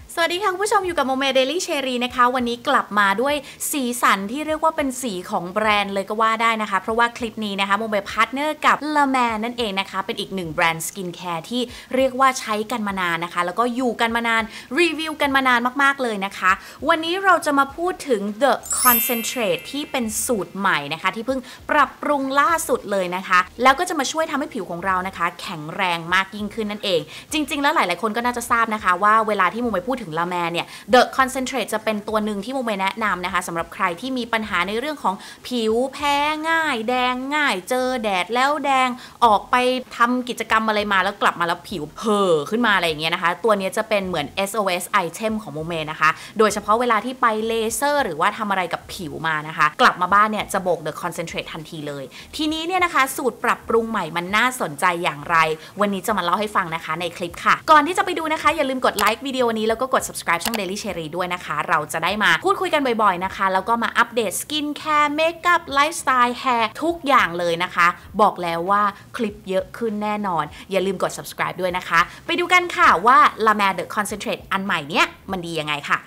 สวัสดีค่ะคุณผู้ชมอยู่กับโมเมเดลี่เชอรี่นะคะวันนี้กลับมาด้วยสีสันที่เรียกว่าเป็นสีของแบรนด์เลยก็ว่าได้นะคะเพราะว่าคลิปนี้นะคะโมเมพาร์ทเนอร์กับละแมนั่นเองนะคะเป็นอีกหนึ่งแบรนด์สกินแคร์ที่เรียกว่าใช้กันมานานนะคะแล้วก็อยู่กันมานานรีวิวกันมานานมากๆเลยนะคะวันนี้เราจะมาพูดถึง The Concentrate ที่เป็นสูตรใหม่นะคะที่เพิ่งปรับปรุงล่าสุดเลยนะคะแล้วก็จะมาช่วยทำให้ผิวของเรานะคะแข็งแรงมากยิ่งขึ้นนั่นเองจริงๆแล้วหลายๆคนก็น่าจะทราบนะคะว่าเวลาที่โมเมพูดถึงละแมเนี่ย The Concentrate จะเป็นตัวหนึ่งที่โมเมแนะนำนะคะสำหรับใครที่มีปัญหาในเรื่องของผิวแพ้ง่ายแดงง่ายเจอแดดแล้วแดงออกไปทำกิจกรรมอะไรมาแล้วกลับมาแล้วผิวเห่อขึ้นมาอะไรอย่างเงี้ยนะคะตัวนี้จะเป็นเหมือน SOS item ของโมเมนะคะโดยเฉพาะเวลาที่ไปเลเซอร์หรือว่าทำอะไรกับผิวมานะคะกลับมาบ้านเนี่ยจะโบก The Concentrate ทันทีเลยทีนี้เนี่ยนะคะสูตรปรับปรุงใหม่มันน่าสนใจอย่างไรวันนี้จะมาเล่าให้ฟังนะคะในคลิปค่ะก่อนที่จะไปดูนะคะอย่าลืมกดไลค์วิดีโอนี้แล้วก็กด subscribe ช่อง Daily Cherry ด้วยนะคะเราจะได้มาพูดคุยกันบ่อยๆนะคะแล้วก็มาอัปเดตสกินแคร์เมคอัพไลฟ์สไตล์แฮร์ทุกอย่างเลยนะคะบอกแล้วว่าคลิปเยอะขึ้นแน่นอนอย่าลืมกด subscribe ด้วยนะคะไปดูกันค่ะว่า La Mer The Concentrate อันใหม่เนี้ยมันดียังไงค่ะ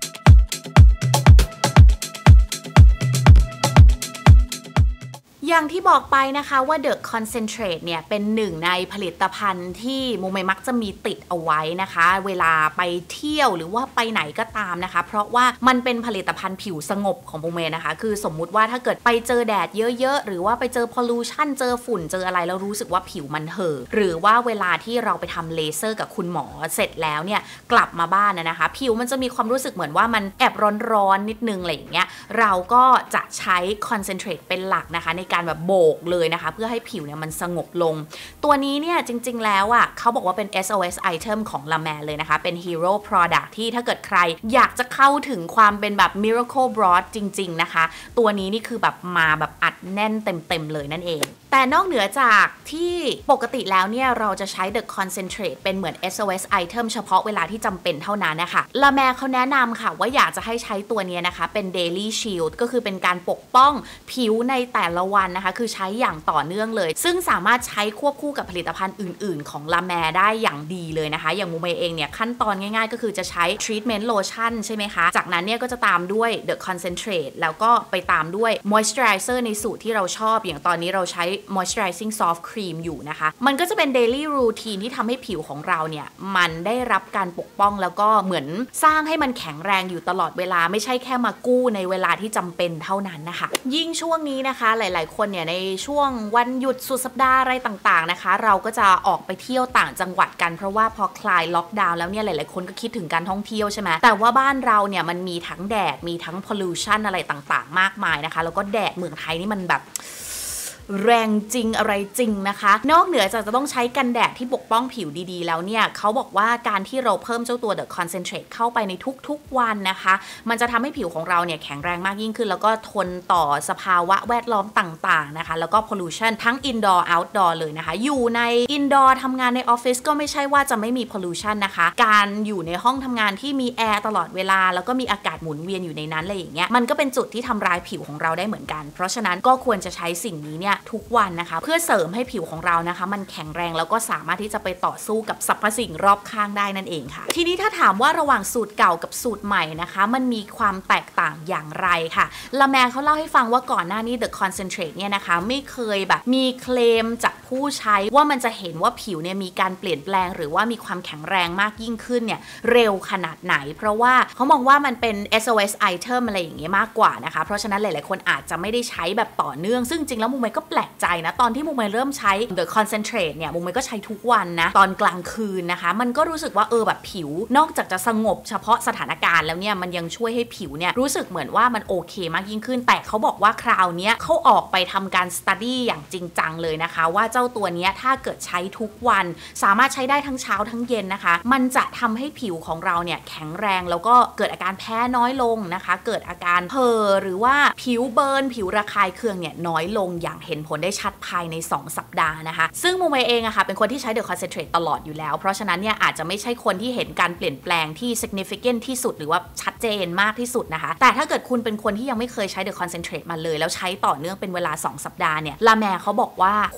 อย่างที่บอกไปนะคะว่า The Concentrate เนี่ยเป็นหนึ่งในผลิตภัณฑ์ที่โมเมมักจะมีติดเอาไว้นะคะเวลาไปเที่ยวหรือว่าไปไหนก็ตามนะคะเพราะว่ามันเป็นผลิตภัณฑ์ผิวสงบของโมเมนะคะคือสมมุติว่าถ้าเกิดไปเจอแดดเยอะๆหรือว่าไปเจอ pollution เจอฝุ่นเจออะไรแล้วรู้สึกว่าผิวมันเห่อหรือว่าเวลาที่เราไปทำเลเซอร์กับคุณหมอเสร็จแล้วเนี่ยกลับมาบ้านนะคะผิวมันจะมีความรู้สึกเหมือนว่ามันแอบร้อนๆนิดนึงอะไรอย่างเงี้ยเราก็จะใช้ Concentrate เป็นหลักนะคะในการแบบโบกเลยนะคะเพื่อให้ผิวเนี่ยมันสงบลงตัวนี้เนี่ยจริงๆแล้วอ่ะเขาบอกว่าเป็น SOS item ของ La Mer เลยนะคะเป็น Hero Product ที่ถ้าเกิดใครอยากจะเข้าถึงความเป็นแบบ Miracle Broth จริงๆนะคะตัวนี้นี่คือแบบมาแบบอัดแน่นเต็มๆเลยนั่นเองแต่นอกเหนือจากที่ปกติแล้วเนี่ยเราจะใช้ The Concentrate เป็นเหมือน SOS item เฉพาะเวลาที่จำเป็นเท่านั้นนะคะ La Mer เขาแนะนำค่ะว่าอยากจะให้ใช้ตัวนี้นะคะเป็น Daily Shield ก็คือเป็นการปกป้องผิวในแต่ละวันนะคะคือใช้อย่างต่อเนื่องเลยซึ่งสามารถใช้ควบคู่กับผลิตภัณฑ์อื่นๆของ La Mer ได้อย่างดีเลยนะคะอย่างมูเมเองเนี่ยขั้นตอนง่ายๆก็คือจะใช้ Treatment Lotion ใช่ไหมคะจากนั้นเนี่ยก็จะตามด้วย The Concentrate แล้วก็ไปตามด้วย Moisturizer ในสูตรที่เราชอบอย่างตอนนี้เราใช้ Moisturizing Soft Cream อยู่นะคะมันก็จะเป็น Daily Routine ที่ทำให้ผิวของเราเนี่ยมันได้รับการปกป้องแล้วก็เหมือนสร้างให้มันแข็งแรงอยู่ตลอดเวลาไม่ใช่แค่มากู้ในเวลาที่จำเป็นเท่านั้นนะคะยิ่งช่วงนี้นะคะหลายๆคนเนี่ยในช่วงวันหยุดสุดสัปดาห์อะไรต่างๆนะคะเราก็จะออกไปเที่ยวต่างจังหวัดกันเพราะว่าพอคลายล็อกดาวน์แล้วเนี่ยหลายๆคนก็คิดถึงการท่องเที่ยวใช่ไหมแต่ว่าบ้านเราเนี่ยมันมีทั้งแดดมีทั้ง pollution อะไรต่างๆมากมายนะคะแล้วก็แดดเมืองไทยนี่มันแบบแรงจริงอะไรจริงนะคะนอกเหนือจากจะต้องใช้กันแดดที่ปกป้องผิวดีๆแล้วเนี่ยเขาบอกว่าการที่เราเพิ่มเจ้าตัว The Concentrate เข้าไปในทุกๆวันนะคะมันจะทำให้ผิวของเราเนี่ยแข็งแรงมากยิ่งขึ้นแล้วก็ทนต่อสภาวะแวดล้อมต่างๆนะคะแล้วก็ pollution ทั้ง indoor outdoor เลยนะคะอยู่ใน indoor ทำงานในออฟฟิศก็ไม่ใช่ว่าจะไม่มี pollution นะคะการอยู่ในห้องทำงานที่มีแอร์ตลอดเวลาแล้วก็มีอากาศหมุนเวียนอยู่ในนั้นอะไรอย่างเงี้ยมันก็เป็นจุดที่ทำร้ายผิวของเราได้เหมือนกันเพราะฉะนั้นก็ควรจะใช้สิ่งนี้เนี่ยทุกวันนะคะเพื่อเสริมให้ผิวของเรานะคะมันแข็งแรงแล้วก็สามารถที่จะไปต่อสู้กับสรรพสิ่งรอบข้างได้นั่นเองค่ะทีนี้ถ้าถามว่าระหว่างสูตรเก่ากับสูตรใหม่นะคะมันมีความแตกต่างอย่างไรค่ะ La Mer เขาเล่าให้ฟังว่าก่อนหน้านี้ The Concentrate เนี่ยนะคะไม่เคยแบบมีเคลมจากผู้ใช้ว่ามันจะเห็นว่าผิวเนี่ยมีการเปลี่ยนแปลงหรือว่ามีความแข็งแรงมากยิ่งขึ้นเนี่ยเร็วขนาดไหนเพราะว่าเขามองว่ามันเป็น SOS item อะไรอย่างเงี้ยมากกว่านะคะเพราะฉะนั้นหลายๆคนอาจจะไม่ได้ใช้แบบต่อเนื่องซึ่งจริงแล้วมูเมก็แปลกใจนะตอนที่มูเมเริ่มใช้ The Concentrate เนี่ยมูเมก็ใช้ทุกวันนะตอนกลางคืนนะคะมันก็รู้สึกว่าแบบผิวนอกจากจะสงบเฉพาะสถานการณ์แล้วเนี่ยมันยังช่วยให้ผิวเนี่ยรู้สึกเหมือนว่ามันโอเคมากยิ่งขึ้นแต่เขาบอกว่าคราวนี้เขาออกไปทำการ study อย่างจริงจังเลยนะคะว่าเจ้าตัวนี้ถ้าเกิดใช้ทุกวันสามารถใช้ได้ทั้งเช้าทั้งเย็นนะคะมันจะทำให้ผิวของเราเนี่ยแข็งแรงแล้วก็เกิดอาการแพ้น้อยลงนะคะเกิดอาการเห่อหรือว่าผิวเบิร์นผิวระคายเคืองเนี่ยน้อยลงอย่างเห็นผลได้ชัดภายใน2 สัปดาห์นะคะซึ่งมูเมเองอะค่ะเป็นคนที่ใช้ The Concentrate ตลอดอยู่แล้วเพราะฉะนั้นเนี่ยอาจจะไม่ใช่คนที่เห็นการเปลี่ยนแปลงที่ significant ที่สุดหรือว่าชัดเจนมากที่สุดนะคะแต่ถ้าเกิดคุณเป็นคนที่ยังไม่เคยใช้ The Concentrate มาเลยแล้วใช้ต่อเนื่องเป็นเวลา2 สัปดาห์เนี่ย La Mer เขาบอกว่าคุณจะเ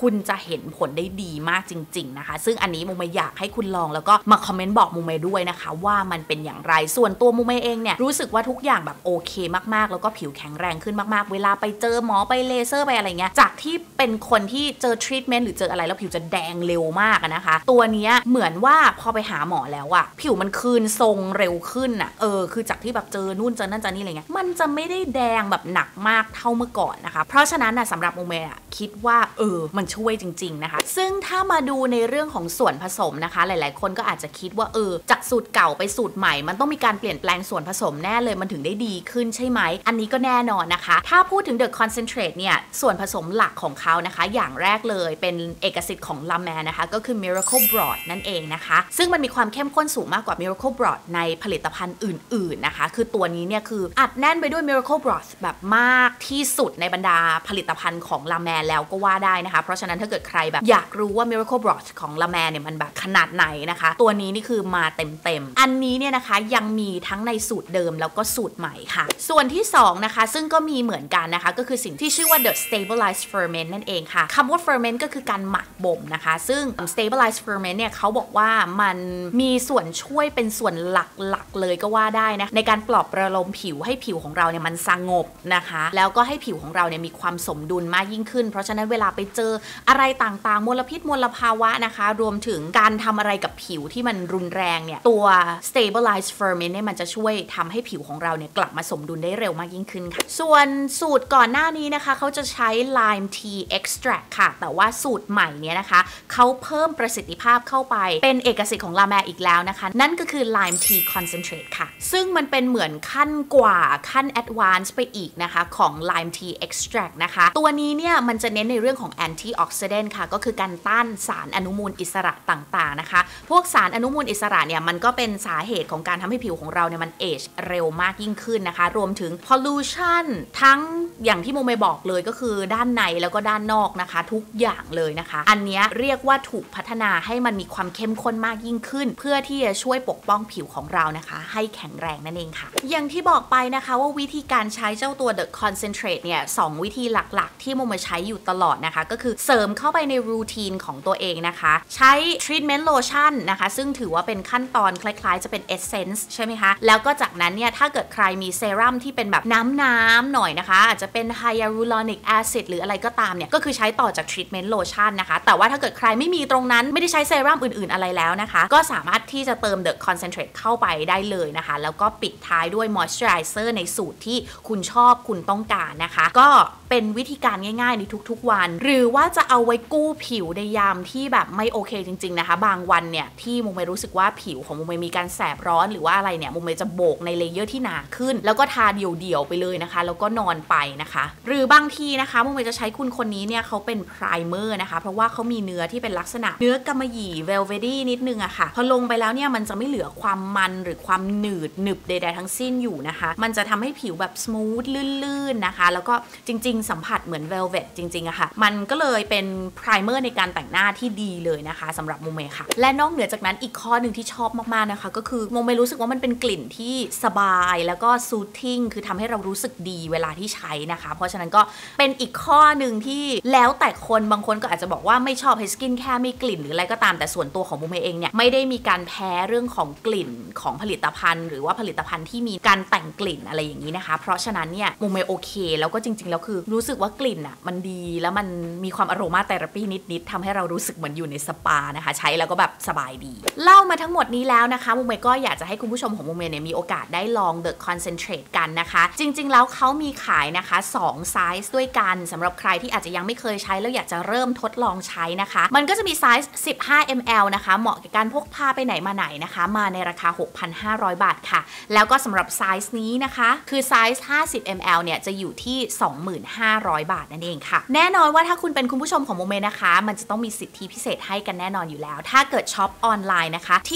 เห็นผลได้ดีมากจริงๆนะคะซึ่งอันนี้มูเมย์อยากให้คุณลองแล้วก็มาคอมเมนต์บอกมูเมย์ด้วยนะคะว่ามันเป็นอย่างไรส่วนตัวมูเมย์เองเนี่ยรู้สึกว่าทุกอย่างแบบโอเคมากๆแล้วก็ผิวแข็งแรงขึ้นมากๆเวลาไปเจอหมอไปเลเซอร์ไปอะไรเงี้ยจากที่เป็นคนที่เจอทรีทเมนต์หรือเจออะไรแล้วผิวจะแดงเร็วมากนะคะตัวนี้เหมือนว่าพอไปหาหมอแล้วอะผิวมันคืนทรงเร็วขึ้นอะคือจากที่แบบเจอนู่นเจอนั่นเจอนี่อะไรเงี้ยมันจะไม่ได้แดงแบบหนักมากเท่าเมื่อก่อนนะคะเพราะฉะนั้นสำหรับมูเมย์คิดว่ามันช่วยจริงๆนะคะซึ่งถ้ามาดูในเรื่องของส่วนผสมนะคะหลายๆคนก็อาจจะคิดว่าจากสูตรเก่าไปสูตรใหม่มันต้องมีการเปลี่ยนแปลงส่วนผสมแน่เลยมันถึงได้ดีขึ้นใช่ไหมอันนี้ก็แน่นอนนะคะถ้าพูดถึง The Concentrate เนี่ยส่วนผสมหลักของเขานะคะอย่างแรกเลยเป็นเอกสิทธิ์ของ La Mer นะคะก็คือ Miracle Broth นั่นเองนะคะซึ่งมันมีความเข้มข้นสูงมากกว่า Miracle Broth ในผลิตภัณฑ์อื่นๆนะคะคือตัวนี้เนี่ยคืออัดแน่นไปด้วย Miracle Broth แบบมากที่สุดในบรรดาผลิตภัณฑ์ของ La Mer แล้วก็ว่าได้นะคะเพราะฉะนั้นถ้าเกิดใครแบบอยากรู้ว่า Miracle Broth ของ La Mer เนี่ยมันแบบขนาดไหนนะคะตัวนี้นี่คือมาเต็มๆอันนี้เนี่ยนะคะยังมีทั้งในสูตรเดิมแล้วก็สูตรใหม่ค่ะส่วนที่2นะคะซึ่งก็มีเหมือนกันนะคะก็คือสิ่งที่ชื่อว่า The Stabilized Ferment นั่นเองค่ะคำว่า ferment ก็คือการหมักบ่มนะคะซึ่ง Stabilized Ferment เนี่ยเขาบอกว่ามันมีส่วนช่วยเป็นส่วนหลักๆเลยก็ว่าได้นะในการปลอบประโลมผิวให้ผิวของเราเนี่ยมันสงบนะคะแล้วก็ให้ผิวของเราเนี่ยมีความสมดุลมากยิ่งขึ้นเพราะฉะนั้นเวลาไปเจออะไรต่างๆมลพิษมลภาวะนะคะรวมถึงการทำอะไรกับผิวที่มันรุนแรงเนี่ยตัว Stabilized Ferment เนี่ยมันจะช่วยทำให้ผิวของเราเนี่ยกลับมาสมดุลได้เร็วมากยิ่งขึ้นค่ะส่วนสูตรก่อนหน้านี้นะคะเขาจะใช้ Lime Tea Extract ค่ะแต่ว่าสูตรใหม่เนี่ยนะคะเขาเพิ่มประสิทธิภาพเข้าไปเป็นเอกสิทธิ์ของ La Mer อีกแล้วนะคะนั่นก็คือ Lime Tea Concentrate ค่ะซึ่งมันเป็นเหมือนขั้นกว่าขั้น Advanced ไปอีกนะคะของ Lime Tea Extract นะคะตัวนี้เนี่ยมันจะเน้นในเรื่องของ Antioxidant ค่ะก็คือการต้านสารอนุมูลอิสระต่างๆนะคะพวกสารอนุมูลอิสระเนี่ยมันก็เป็นสาเหตุของการทำให้ผิวของเราเนี่ยมันเอจเร็วมากยิ่งขึ้นนะคะรวมถึง pollution ทั้งอย่างที่โมเมบอกเลยก็คือด้านในแล้วก็ด้านนอกนะคะทุกอย่างเลยนะคะอันนี้เรียกว่าถูกพัฒนาให้มันมีความเข้มข้นมากยิ่งขึ้นเพื่อที่จะช่วยปกป้องผิวของเรานะคะให้แข็งแรงนั่นเองค่ะอย่างที่บอกไปนะคะว่าวิธีการใช้เจ้าตัว The Concentrate เนี่ย2วิธีหลักๆที่โมเมใช้อยู่ตลอดนะคะก็คือเสริมเข้าไปในรูทีนของตัวเองนะคะใช้ Treatment Lotion นะคะซึ่งถือว่าเป็นขั้นตอนคล้ายๆจะเป็น Essence ใช่ไหมคะแล้วก็จากนั้นเนี่ยถ้าเกิดใครมีเซรั่มที่เป็นแบบน้ำหน่อยนะคะอาจจะเป็น Hyaluronic Acid หรืออะไรก็ตามเนี่ยก็คือใช้ต่อจาก Treatment Lotion นะคะแต่ว่าถ้าเกิดใครไม่มีตรงนั้นไม่ได้ใช้เซรั่มอื่นๆอะไรแล้วนะคะก็สามารถที่จะเติม The Concentrate เข้าไปได้เลยนะคะแล้วก็ปิดท้ายด้วย Moisturizer ในสูตรที่คุณชอบคุณต้องการนะคะก็เป็นวิธีการง่ายๆในทุกๆวันหรือว่าจะเอาไว้กู้ผิวในยามที่แบบไม่โอเคจริงๆนะคะบางวันเนี่ยที่โมเมรู้สึกว่าผิวของโมเมมีการแสบร้อนหรือว่าอะไรเนี่ยโมเมจะโบกในเลเยอร์ที่หนาขึ้นแล้วก็ทาเดี่ยวๆไปเลยนะคะแล้วก็นอนไปนะคะหรือบางทีนะคะโมเมจะใช้คุณคนนี้เนี่ยเขาเป็นไพรเมอร์นะคะเพราะว่าเขามีเนื้อที่เป็นลักษณะเนื้อกำมะหยี่เวลเวดี้นิดนึงอะค่ะพอลงไปแล้วเนี่ยมันจะไม่เหลือความมันหรือความหนืดหนึบใดๆทั้งสิ้นอยู่นะคะมันจะทำให้ผิวแบบสมูทลื่นๆนะคะแล้วก็จริงๆสัมผัสเหมือนเวลเวทจริงๆอะค่ะมันก็เลยเป็นไพรเมอร์ในการแต่งหน้าที่ดีเลยนะคะสำหรับโมเมค่ะและนอกเหนือจากนั้นอีกข้อหนึ่งที่ชอบมากๆนะคะก็คือโมเมรู้สึกว่ามันเป็นกลิ่นที่สบายแล้วก็ซูทติ้งคือทำให้เรารู้สึกดีเวลาที่ใช้นะคะเพราะฉะนั้นก็เป็นอีกข้อหนึ่งที่แล้วแต่คนบางคนก็อาจจะบอกว่าไม่ชอบให้สกินแค่ไม่กลิ่นหรืออะไรก็ตามแต่ส่วนตัวของโมเมเองเนี่ยไม่ได้มีการแพ้เรื่องของกลิ่นของผลิตภัณฑ์หรือว่าผลิตภัณฑ์ที่มีการแต่งกลิ่นอะไรอย่างนี้นะคะเพราะฉะนั้นเนี่ยโมเมโอเคแล้วก็จริงๆแล้วคือรู้สึกว่ากลิ่นอ่ะมันดีแล้วมันมีความอโรมาเทอราปีนิดๆทำให้เรารู้สึกเหมือนอยู่ในสปานะคะใช้แล้วก็แบบสบายดีเล่ามาทั้งหมดนี้แล้วนะคะโมเมก็อยากจะให้คุณผู้ชมของโมเมเนี่ยมีโอกาสได้ลอง The Concentrate กันนะคะจริงๆแล้วเขามีขายนะคะ2ไซส์ด้วยกันสำหรับใครที่อาจจะยังไม่เคยใช้แล้วอยากจะเริ่มทดลองใช้นะคะมันก็จะมีไซส์15 ml นะคะเหมาะกับการพกพาไปไหนมาไหนนะคะมาในราคา 6,500 บาทค่ะแล้วก็สำหรับไซส์นี้นะคะคือไซส์50 ml เนี่ยจะอยู่ที่ 25,000 บาทนั่นเองค่ะแน่นอนว่าถ้าคุณเป็นคุณผู้ชมของโมเมนะคะมันจะต้องมีสิทธิพิเศษให้กันแน่นอนอยู่แล้วถ้าเกิดช็อปออนไลน์นะคะที่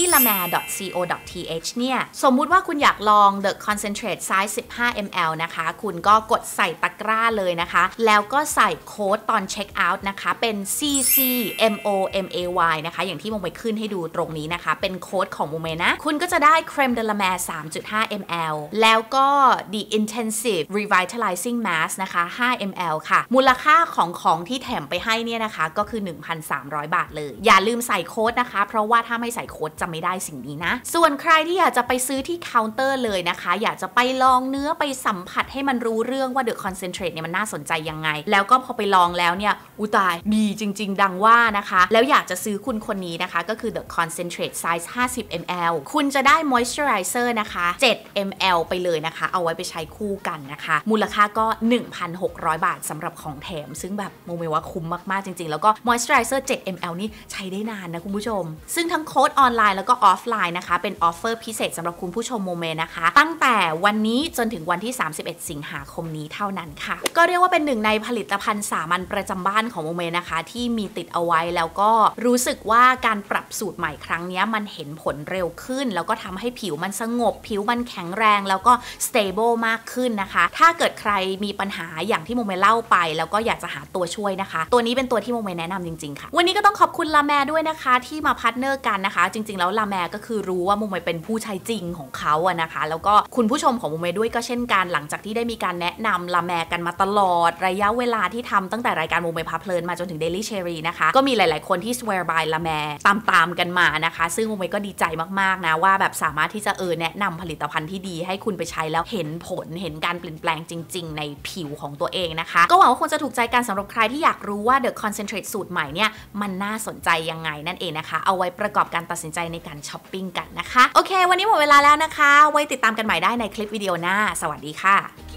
lamer.co.th เนี่ยสมมุติว่าคุณอยากลอง The Concentrate Size 15 ml นะคะคุณก็กดใส่ตะกร้าเลยนะคะแล้วก็ใส่โค้ดตอนเช็คเอาท์นะคะเป็น CCMOMAY นะคะอย่างที่โมเมขึ้นให้ดูตรงนี้นะคะเป็นโค้ดของโมเมนะคุณก็จะได้ Creme de la Mer 3.5 ml แล้วก็ The Intensive Revitalizing Mask นะคะ5 ml ค่ะมูลค่าาของที่แถมไปให้เนี่ยนะคะก็คือ 1,300 บาทเลยอย่าลืมใส่โค้ดนะคะเพราะว่าถ้าไม่ใส่โค้ดจะไม่ได้สิ่งนี้นะส่วนใครที่อยากจะไปซื้อที่เคาน์เตอร์เลยนะคะอยากจะไปลองเนื้อไปสัมผัสให้มันรู้เรื่องว่า The Concentrate เนี่ยมันน่าสนใจยังไงแล้วก็พอไปลองแล้วเนี่ยอุตายดีจริงๆดังว่านะคะแล้วอยากจะซื้อคุณคนนี้นะคะก็คือ The Concentrate Size 50 ml คุณจะได้ Moisturizer นะคะ7 ml ไปเลยนะคะเอาไว้ไปใช้คู่กันนะคะมูลค่าก็ 1,600 บาทสำหรับของแถมซึ่งแบบโมเมว่าคุ้มมากๆจริงๆแล้วก็ Moisturizer 7 ml นี่ใช้ได้นานนะคุณผู้ชมซึ่งทั้งโค้ดออนไลน์แล้วก็ออฟไลน์นะคะเป็นออฟเฟอร์พิเศษสำหรับคุณผู้ชมโมเมนะคะตั้งแต่วันนี้จนถึงวันที่31สิงหาคมนี้เท่านั้นค่ะก็เรียกว่าเป็นหนึ่งในผลิตภัณฑ์สามัญประจำบ้านของโมเมนะคะที่มีติดเอาไว้แล้วก็รู้สึกว่าการปรับสูตรใหม่ครั้งนี้มันเห็นผลเร็วขึ้นแล้วก็ทำให้ผิวมันสงบผิวมันแข็งแรงแล้วก็ stable มากขึ้นนะคะถ้าเกิดใครมีปัญหาอย่างที่โมเมเล่าไปแล้วก็อยากจะหาตัวช่วยนะคะตัวนี้เป็นตัวที่โมเมแนะนำจริงๆค่ะวันนี้ก็ต้องขอบคุณลาแมด้วยนะคะที่มาพาร์ทเนอร์กันนะคะจริงๆแล้วลาแมก็คือรู้ว่าโมเมเป็นผู้ใช้จริงของเขาอะนะคะแล้วก็คุณผู้ชมของโมเมด้วยก็เช่นกันหลังจากที่ได้มีการแนะนำลาแมกันมาตลอดระยะเวลาที่ทำตั้งแต่รายการโมเมพาเพลินมาจนถึง Daily Cherry นะคะก็มีหลายๆคนที่ swear by ลาแมตามกันมานะคะซึ่งโมเมก็ดีใจมากๆนะว่าแบบสามารถที่จะแนะนำผลิตภัณฑ์ที่ดีให้คุณไปใช้แล้วเห็นผลเห็นการเปลี่ยนแปลงจริงๆในผิวของตัวเองนะคะก็หวังว่าคงจะถูกใจกันสำหรับใครที่อยากรู้ว่า The Concentrate สูตรใหม่เนี่ยมันน่าสนใจยังไงนั่นเองนะคะเอาไว้ประกอบการตัดสินใจในการช้อปปิ้งกันนะคะโอเควันนี้หมดเวลาแล้วนะคะไว้ติดตามกันใหม่ได้ในคลิปวิดีโอหน้าสวัสดีค่ะ